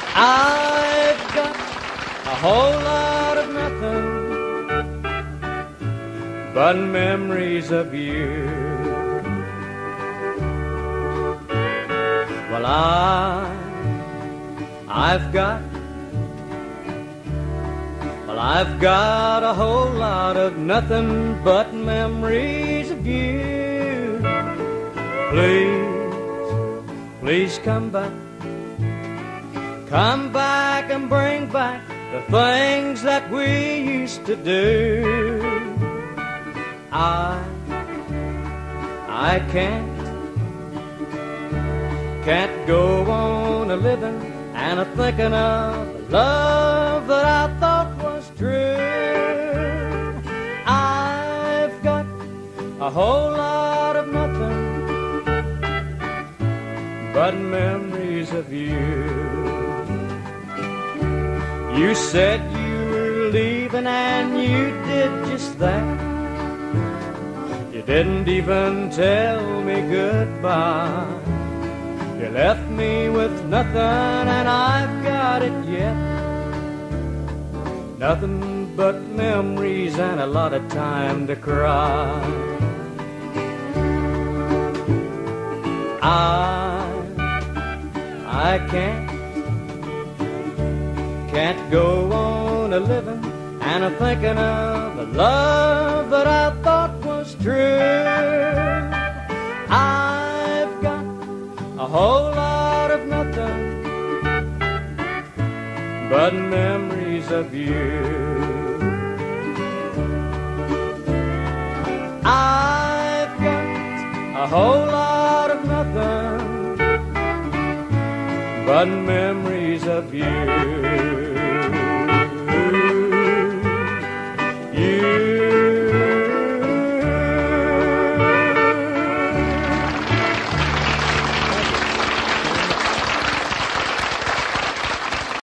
I've got a whole lot of nothing but memories of you. Well, I've got a whole lot of nothing but memories of you. Please come back. Come back and bring back the things that we used to do. I can't go on a living and a thinking of the love that I thought was true. I've got a whole lot of nothing but memories of you. You said you were leaving and you did just that. You didn't even tell me goodbye. You left me with nothing and I've got it yet. Nothing but memories and a lot of time to cry. I can't go on a living and a thinking of the love that I thought was true. I've got a whole lot of nothing but memories of you. I've got a whole lot of nothing but memories of you.